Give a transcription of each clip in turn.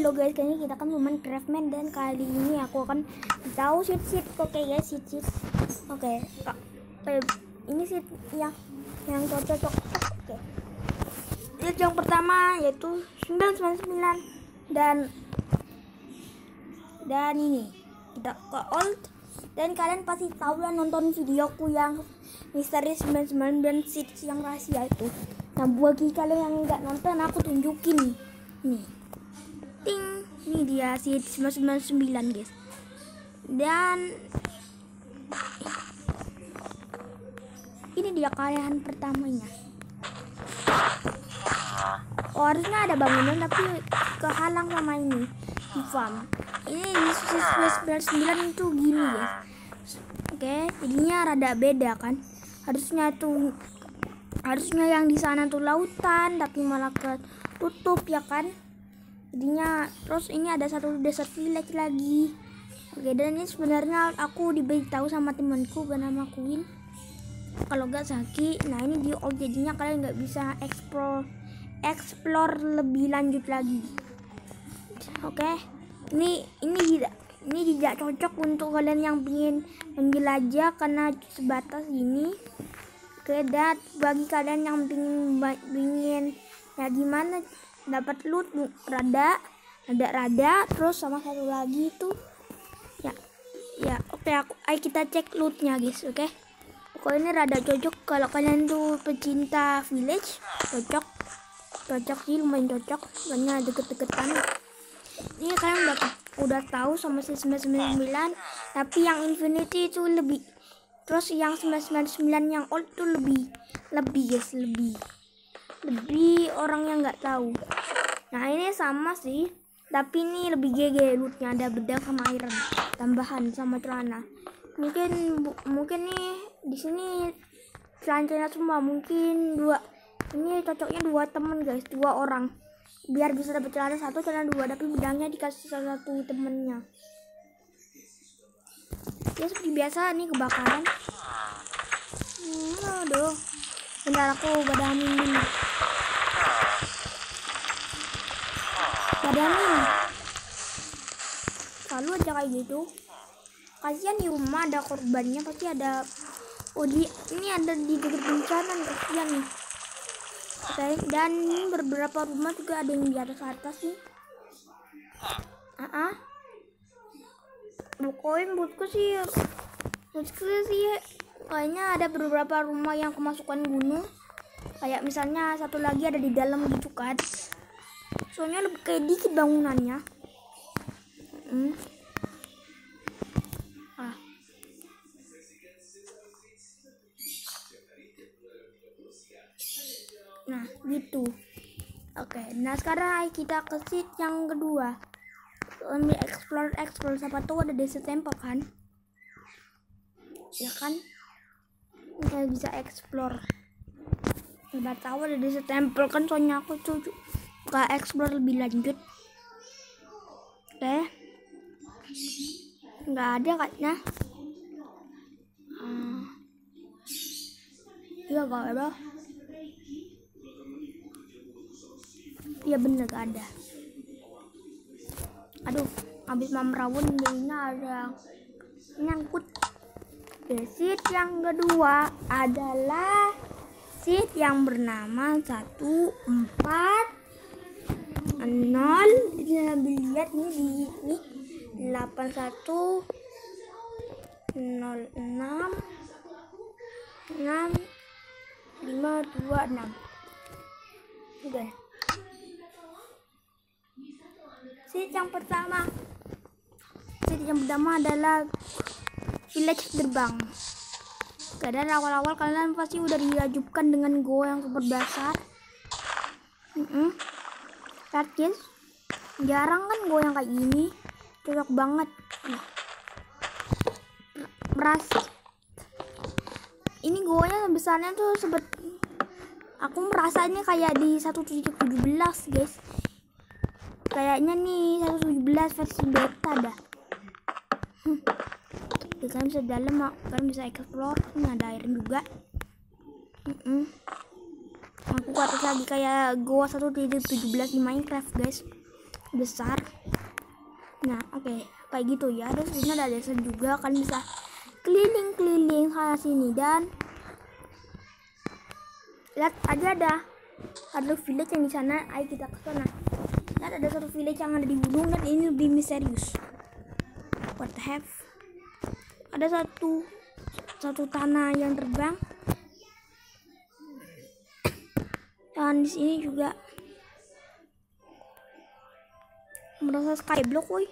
Halo guys, kali ini kita kan bermain Craftman dan kali ini aku akan tahu seed. Oke guys, seed. Oke. Ini seed yang cocok. Oke. Seed yang pertama yaitu 999 dan ini kita ke old, dan kalian pasti tahu lah nonton videoku yang misteri 99 dan seed yang rahasia itu. Nah, bagi kalian yang nggak nonton, aku tunjukin nih. Ting, ini dia seed 999 guys. Dan ini dia karyawan pertamanya. Oh, harusnya ada bangunan tapi kehalang sama ini di farm. Ini di seed 99 itu gini guys. Oke, jadinya rada beda kan. Harusnya yang di sana tuh lautan tapi malah ketutup ya kan. Jadinya terus ini ada satu desert village lagi. Oke, dan ini sebenarnya aku diberitahu sama temanku bernama Queen kalau gak Saki. Nah, ini di old, jadinya kalian nggak bisa explore lebih lanjut lagi. Oke, ini tidak cocok untuk kalian yang ingin menjelajah karena sebatas ini. Oke, dan bagi kalian yang ingin ya gimana dapat loot rada terus sama satu lagi itu ya oke, ayo kita cek lootnya guys. Oke, pokoknya ini rada cocok kalau kalian tuh pecinta village. Cocok sih, lumayan cocok karena deket-deketan. Ini kalian udah tahu sama si 999, tapi yang infinity itu lebih, terus yang 999 yang old tuh lebih guys, lebih orang yang nggak tahu. Nah, ini sama sih, tapi ini lebih GG lootnya, ada bedak sama iron tambahan sama celana. Mungkin nih di sini celana semua, mungkin ini cocoknya 2 temen guys, 2 orang biar bisa dapat celana 1 celana 2, tapi bedangnya dikasih salah satu temennya. Ya seperti biasa nih kebakaran. Aduh, bentar aku badamin dulu. Selalu aja kayak gitu. Kasihan di rumah ada korbannya, pasti ada. Ini ada di dekat bencana, kasihan nih. Oke, dan ini beberapa rumah juga ada yang di atas nih. Pokoknya menurutku sih kayaknya ada beberapa rumah yang kemasukan gunung. Kayak misalnya satu lagi ada di dalam gitu kan. Soalnya lebih kayak dikit bangunannya. Nah, gitu. Oke, nah sekarang kita ke seed yang kedua. Ambil explore, siapa tahu ada desert temple kan? Ya kan? Kita bisa explore. Siapa tahu ada desert temple kan, soalnya aku tuh gak explore lebih lanjut. Oke. Nggak ada kayaknya. Iya gak ada. Iya bener gak ada. Aduh, habis merawun jadinya ada nyangkut. Seed yang kedua adalah seed yang bernama 1400. Kita lihat nih di ini 8106 6526. Oke. Seed yang pertama adalah village gerbang. Dan awal-awal kalian pasti udah diajubkan dengan goa yang super dasar. Lihat guys, jarang kan goa yang kayak gini, cocok banget. Ini goanya besarnya tuh aku merasa ini kayak di 1.17 guys. Kayaknya nih 1.17 versi beta dah. Kalian bisa dalam, kalian bisa explore. Ini ada air juga. Aku ke atas lagi kayak goa 1.17 di Minecraft guys. besar. Nah oke, kayak gitu ya. Terus ini ada desa juga, kan bisa keliling-keliling sana sini. Dan lihat aja ada village yang di sana. Ayo kita ke sana. Lihat ada satu village yang ada di gunung, dan ini lebih misterius. What the heck? Ada satu tanah yang terbang. Dan di sini juga merasa skyblock, woi.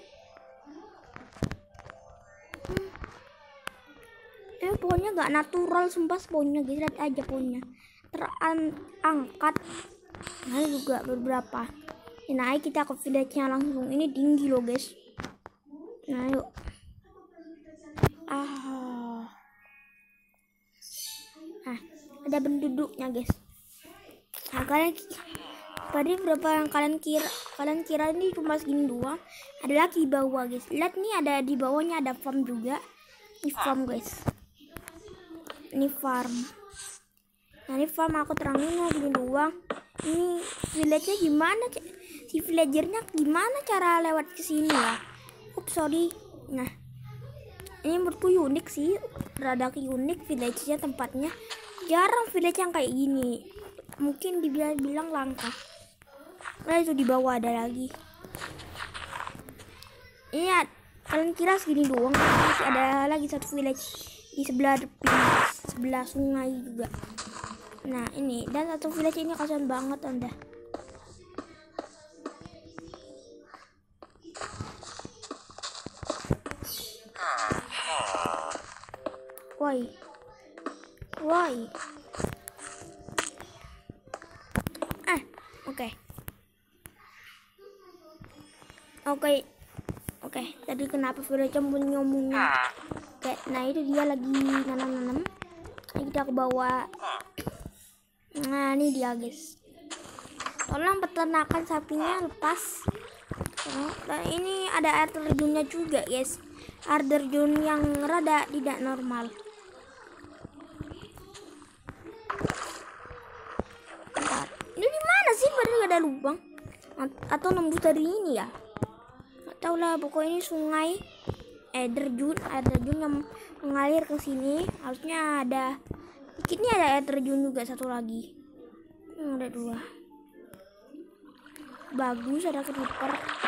Pohonnya gak natural, sumpah pohonnya guys. Lihat aja pohonnya terangkat. Nah juga beberapa. Nah ayo kita ke village-nya langsung. Ini tinggi loh guys. Nah yuk. Ada penduduknya guys. Nah kalian tadi berapa yang kalian kira ini cuma segini doang? Ada lagi di bawah guys. Lihat nih, ada di bawahnya ada farm juga. Ini farm guys. Ini farm. Nah ini farm, aku terangin mau gini doang. Ini village-nya gimana? Si villagernya gimana cara lewat ke sini ya? Sorry. Nah ini menurutku unik sih, rada unik village-nya, tempatnya. Jarang village yang kayak gini. Mungkin dibilang langka. Nah itu di bawah ada lagi. Iya, kalian kira segini doang? Masih ada lagi satu village di sebelah sungai juga. Nah ini, dan satu village ini kasihan banget Anda. Why? Oke. Tadi kenapa village nyomong? Oke, nah itu dia lagi nanam. Ini kita ke bawah. Nah ini dia guys. Tolong peternakan sapinya lepas. Dan ini ada air terjunnya juga guys. Air terjun yang rada tidak normal. Ini di mana sih? Baru ada lubang atau nembus dari ini ya? Nggak tahu lah. Pokoknya ini sungai, air terjun yang mengalir ke sini. Harusnya ada. Ini ada air terjun juga satu lagi. Ada 2. Bagus, ada creeper.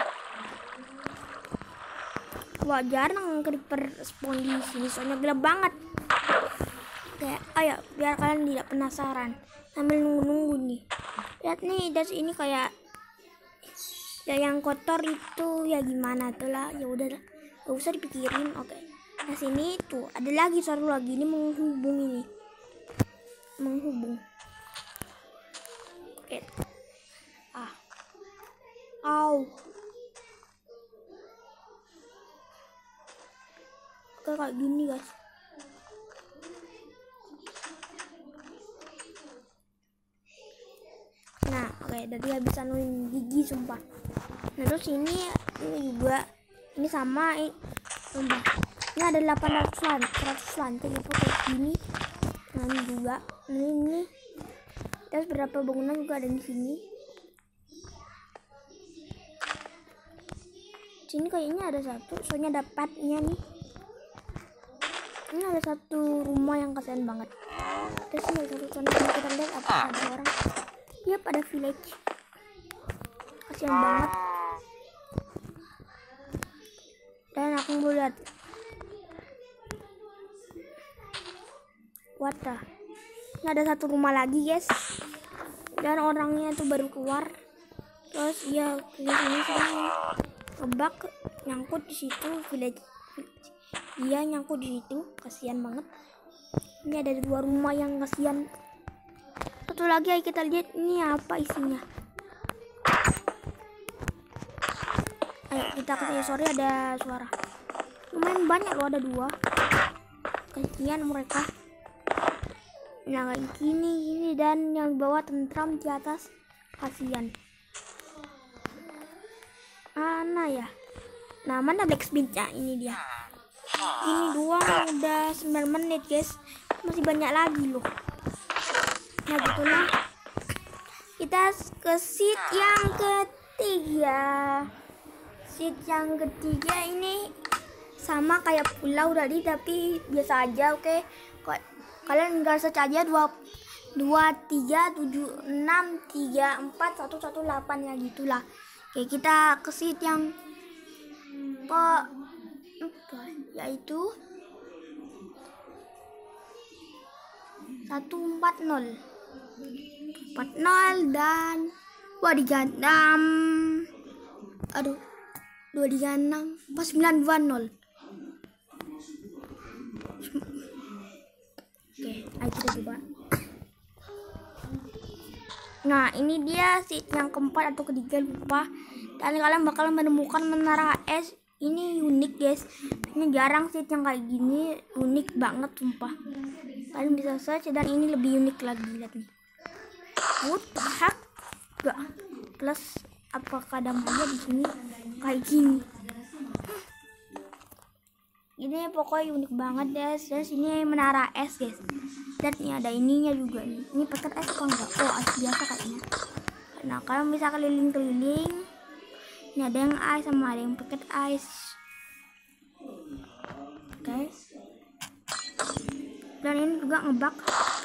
Wah jarang creeper spawn di sini, soalnya gelap banget. Kayak ayo biar kalian tidak penasaran sambil nunggu nih. Lihat nih, das ini kayak ya yang kotor itu ya gimana tuh lah. Ya udah, gak usah dipikirin. Oke. Nah sini tuh ada lagi satu lagi, ini menghubung. Oke. Oke kayak gini guys. Nah oke, tadi bisa nuin gigi sumpah. Nah terus ini juga ini sama sumpah. Ini ada 800 lantai gitu kayak gini. Nah ini juga ini terus berapa bangunan juga ada di sini. Sini kayaknya ada satu, soalnya dapatnya nih. Ini ada satu rumah yang kasihan banget. Terus ini ada satu tanah, kita lihat apa ada orang. Iya pada village. Kasihan banget. Dan aku mau lihat. What the? Ini ada satu rumah lagi guys. Dan orangnya tuh baru keluar. Terus ya ini ngebak nyangkut di situ village. Dia nyangkut di situ, kasihan banget. Ini ada 2 rumah yang kasihan. Satu lagi ayo kita lihat ini apa isinya. Ayo kita kesini. Sorry ada suara. Lumayan banyak loh, ada 2. Kasihan mereka. Nah kayak gini dan yang bawah tentram di atas kasihan. Mana ya? Nah mana blacksmith-nya? Ini dia. Ini doang udah 9 menit guys. Masih banyak lagi loh. Nah gitulah. Kita ke seat yang ketiga. seat yang ketiga ini sama kayak pulau tadi tapi biasa aja. Oke, kalian tinggal search aja 237634118 ya gitulah. Oke, kita ke seat yang yaitu 140 dan 236 pas 920. Oke, ayo kita coba. Nah, ini dia seat yang keempat atau ketiga lupa. Dan kalian bakal menemukan menara es. Ini unik guys. Ini jarang seat yang kayak gini, unik banget sumpah. Kalian bisa search dan ini lebih unik lagi, lihat nih. What the heck? Gak. Plus apakah ada Maya di sini kayak gini? Ini pokoknya unik banget guys. Dan sini menara es guys. Dan ini ada ininya juga nih. Ini paket es apa enggak? Oh, es biasa kayaknya. Nah, kalian bisa keliling-keliling. Ini ada yang ice sama ada yang paket ice. Oke. Dan ini juga ngebak.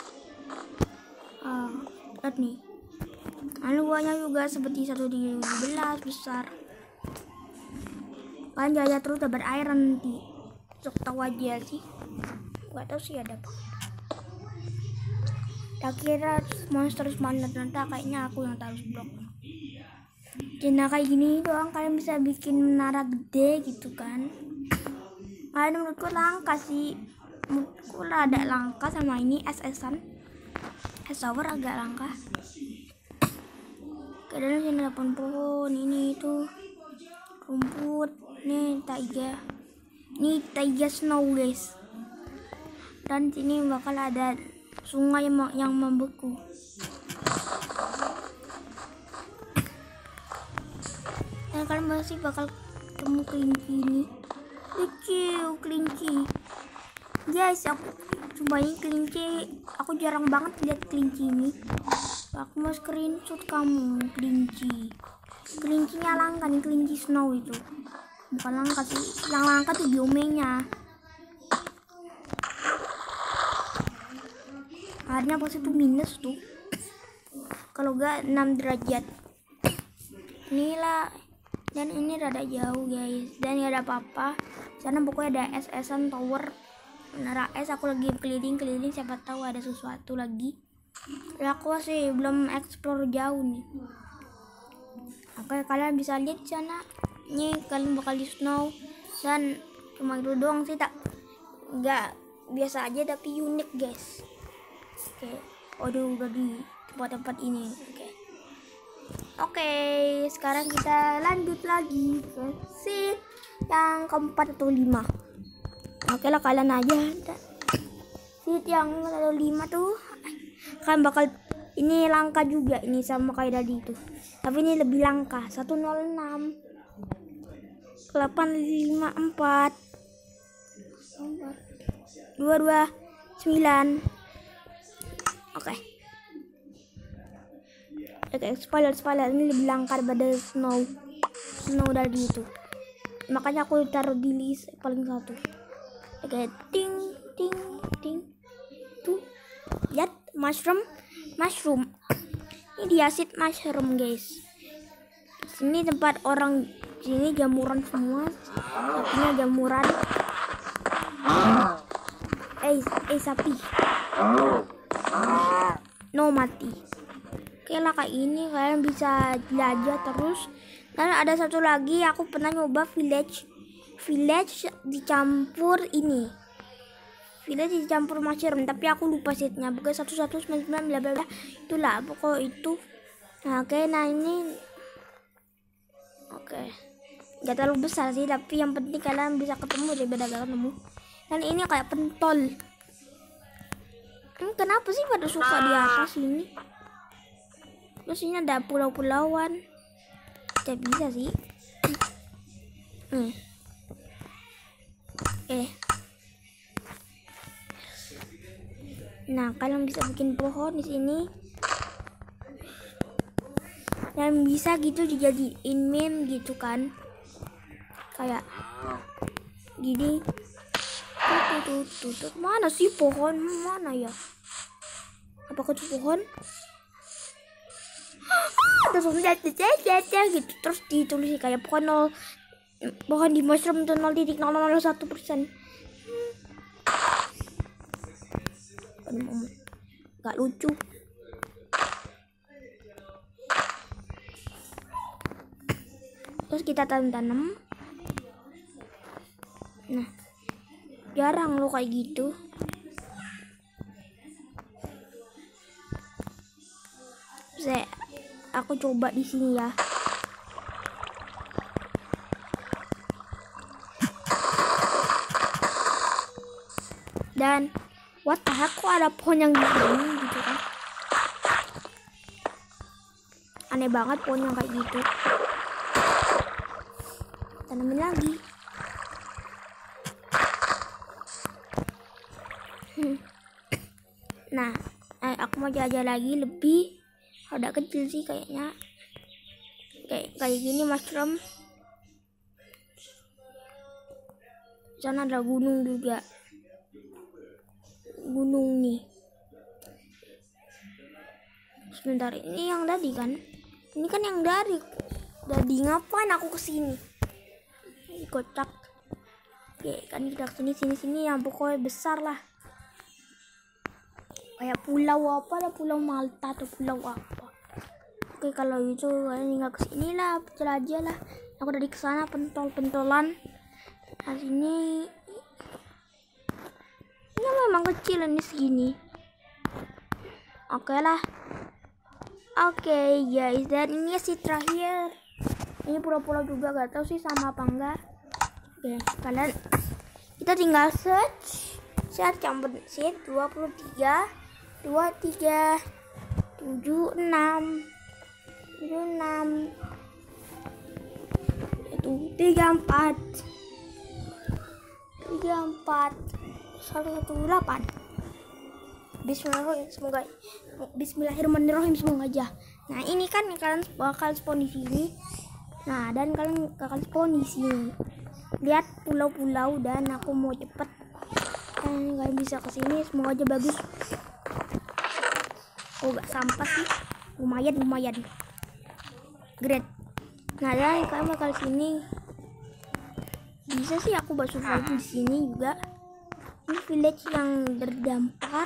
Lihat nih. Luarnya juga seperti 1/12 besar. Kalian jalan terus dapat air nanti. Sok tahu aja sih. Gak tahu sih ada apa. Tak kira monster mana ternyata kayaknya aku yang taruh blok. Nah kayak gini doang kalian bisa bikin menara gede gitu kan. Kalian menurutku langka sih. Menurutku ada langka sama ini es-esan. Es sour agak langka. Kadang sini ada pohon ini itu rumput. Nih taiga. Ini taiga snow guys. Dan sini bakal ada sungai yang membeku. Dan kalian masih bakal ketemu kelinci ini. Lucu kelinci. Guys, aku cobain kelinci. Aku jarang banget lihat kelinci ini. Aku mau screenshot kamu kelinci. Kelincinya langka nih, kelinci snow itu. Bukan langka sih, yang langka tuh biomenya. Airnya pasti tuh minus tuh. Kalau enggak 6 derajat. Inilah. Dan ini rada jauh guys. Dan nggak ada apa-apa. Sana pokoknya ada es-esan tower. Menara es. Aku lagi keliling-keliling. Siapa tahu ada sesuatu lagi. Ya aku sih belum explore jauh nih. Oke, kalian bisa lihat sana. Ini kalian bakal di snow. Dan cuma itu doang sih, tak nggak biasa aja tapi unik guys. Oke, udah di tempat-tempat ini. Oke, sekarang kita lanjut lagi ke seat yang keempat atau 5. Oke lah, kalian aja. Seat yang 5 tuh kan bakal ini langka juga, ini sama kayak tadi itu. Tapi ini lebih langka. 106 854 229. Oke, spoiler ini lebih langka daripada snow dari itu. Makanya aku taruh di list paling satu. Oke, ting tuh lihat mushroom. Ini dia seed mushroom guys. Sini tempat orang, sini jamuran semua. Ini jamuran. Sapi. No mati. Oke lah, kayak ini kalian bisa jelajah terus. Dan ada satu lagi, aku pernah nyoba village dicampur ini. Village dicampur mushroom, tapi aku lupa seatnya. Bukan 1199 bla bla bla. Itulah pokok itu. Nah, nah ini. Oke. Gak terlalu besar sih, tapi yang penting kalian bisa ketemu daripada gak ketemu. Dan ini kayak pentol. Kenapa sih pada suka di atas ini? Terus ini ada pulau-pulauan. Tidak bisa sih. Nah, kalian bisa bikin pohon di sini. Dan bisa gitu dijadiin meme gitu kan. kayak gini. Tuh. Mana sih pohon? Mana ya? Apakah itu pohon? Terus gitu. Terus ditulis kayak pohon di mushroom itu 0,001%. Gak lucu. Terus kita tanam. Nah, jarang lo kayak gitu. Aku coba di sini ya. Dan what the heck, kok ada pohon yang gini gitu kan? Aneh banget pohon yang kayak gitu. Tanamin lagi. Nah, aku mau jajan lagi lebih. Ada kecil sih kayaknya. Kayak gini mushroom. Sana ada gunung juga. Gunung nih. Sebentar, ini yang tadi kan? Ini kan yang dari. Ngapain aku kesini? Ini kocak. Oke, kan kita sini yang pokoknya besar lah. Kayak pulau apa, ada pulau Malta atau pulau apa. Oke, kalau itu kalian tinggal kesini lah, jelajah lah. Aku dari kesana pentolan. Nah, ini memang kecil ini segini. Oke lah. Oke guys, dan ini sih terakhir. Ini pulau-pulau juga, gak tahu sih sama apa enggak. Oke, kalian kita tinggal search campur sheet 23 76 itu 34 118. Bismillahirrahmanirrahim, semoga aja. Nah, ini kan kalian bakal spawn di sini. Nah, dan kalian bakal spawn di sini. Lihat pulau-pulau, dan aku mau cepet. Dan kalian bisa kesini, semoga aja bagus. Oh, gak sampah sih. Lumayan. Great. Nah, dan kalian bakal sini. Bisa sih aku bakal survive di sini juga. Ini village yang terdampar.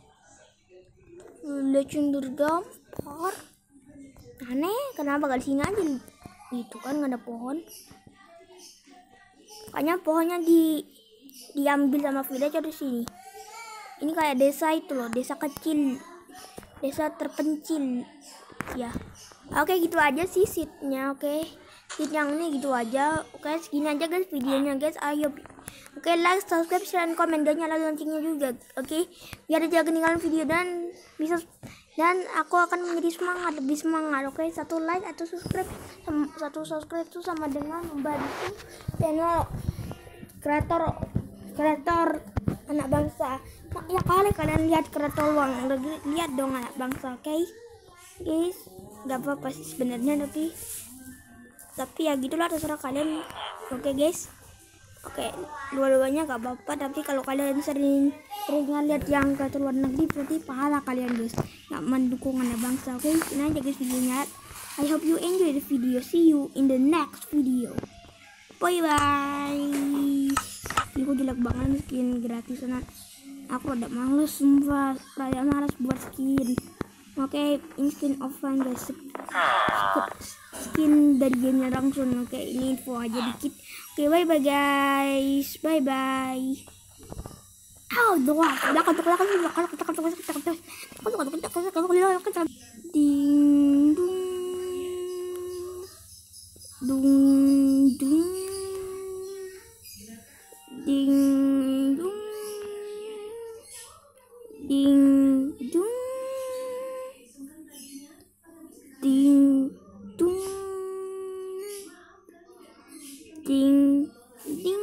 Aneh, kenapa gak di sini aja? Itu kan gak ada pohon. Kayaknya pohonnya diambil sama villager di sini. Ini kayak desa itu loh, desa kecil, desa terpencil. Ya, oke, gitu aja sih seatnya. Oke, seat yang ini gitu aja. Oke, segini aja guys videonya guys. Ayo, oke, like, subscribe, share, dan komen, dan nyalain loncengnya juga. Oke, biar jangan ketinggalan video dan aku akan menjadi lebih semangat. Oke, satu like atau subscribe, itu sama dengan membantu channel kreator anak bangsa. Ya kali kalian lihat kreator uang, lihat dong anak bangsa. Oke guys, nggak apa-apa sih sebenarnya, tapi ya gitulah, terserah kalian. Oke guys, oke, dua-duanya gak apa-apa, tapi kalau kalian sering lihat yang ke luar negeri, berarti pahala kalian guys, gak mendukung anak bangsa. Oke, ini aja guys videonya. I hope you enjoy the video. See you in the next video. Bye bye. Ini aku jelek banget skin gratisan. Aku udah males, sumpah, rada malas buat skin. Oke, ini skin offline guys, skin dari gamenya langsung. Oke, ini info aja dikit. Oke, bye bye guys, bye bye. Ding dung dung ding dung ding dung ding dung ding ding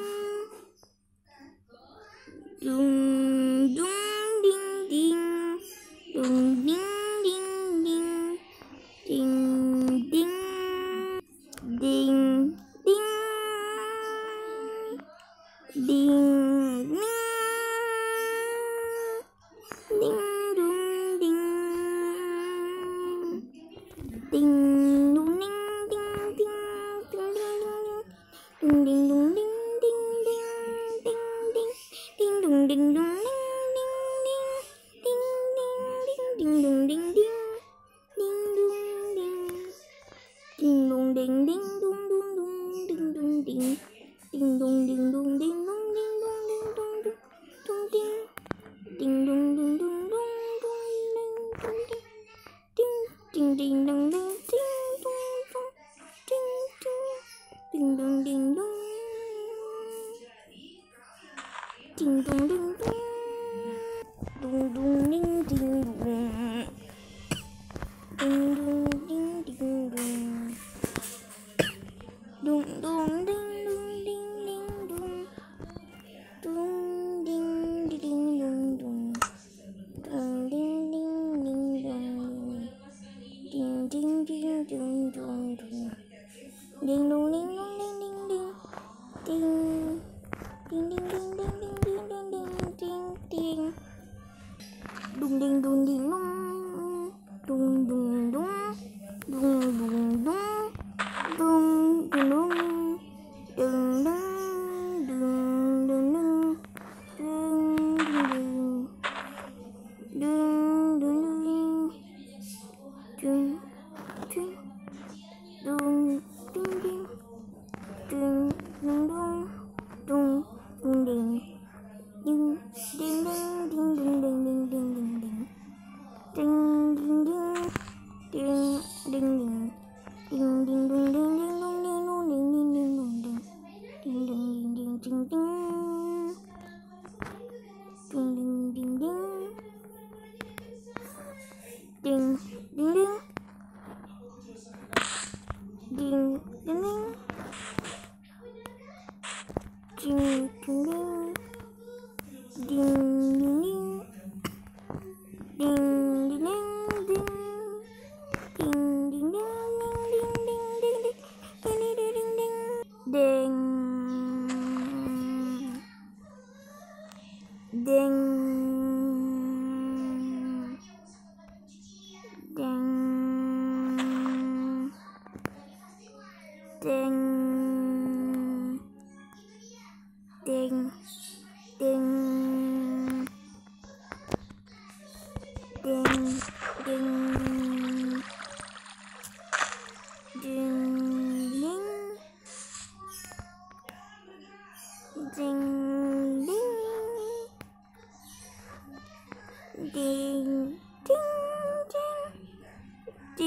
dung dung ding ding dung ding ding ding ding ding ding ding Ding ding dung ding ding ding ding ding ding dung ding dung ding ding ding ding ding ding ding dung ding ding dung dung dung ding dung ding ding dung ding dung ding dung ding dung ding dung dung ding ding dung dung dung dung ding ding ding dung dung ding dung dung ding dung ding dung ding dung ding dung dung dung ding ding dung ding dung ding ding dung dung dung ding dung ding ding dung dung ding ding dung dung dung ding ding ding dung ding ding ding dung dung dung ding dung ding dung ding ding ding ding ding ding ding ding ding ding ding ding ding dung ding dung ding dung dung dung dung dung dung dung dung dung dung dung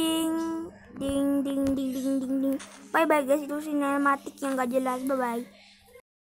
Bye bye guys, itu sinematik yang gak jelas. Bye bye.